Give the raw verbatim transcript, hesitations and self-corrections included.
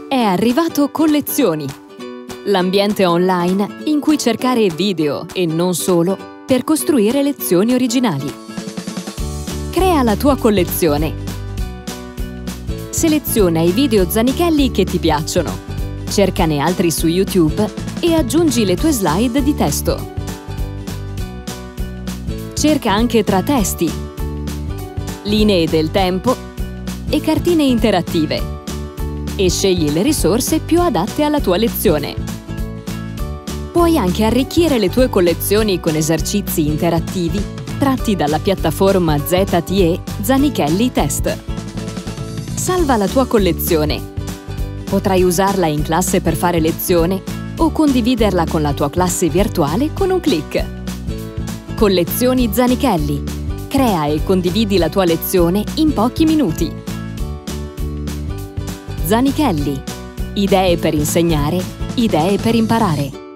È arrivato Collezioni, l'ambiente online in cui cercare video e non solo per costruire lezioni originali. Crea la tua collezione. Seleziona i video Zanichelli che ti piacciono, cercane altri su YouTube e aggiungi le tue slide di testo. Cerca anche tra testi, linee del tempo e cartine interattive e scegli le risorse più adatte alla tua lezione. Puoi anche arricchire le tue collezioni con esercizi interattivi tratti dalla piattaforma Z T E Zanichelli Test. Salva la tua collezione. Potrai usarla in classe per fare lezione o condividerla con la tua classe virtuale con un clic. Collezioni Zanichelli. Crea e condividi la tua lezione in pochi minuti. Zanichelli. Idee per insegnare, idee per imparare.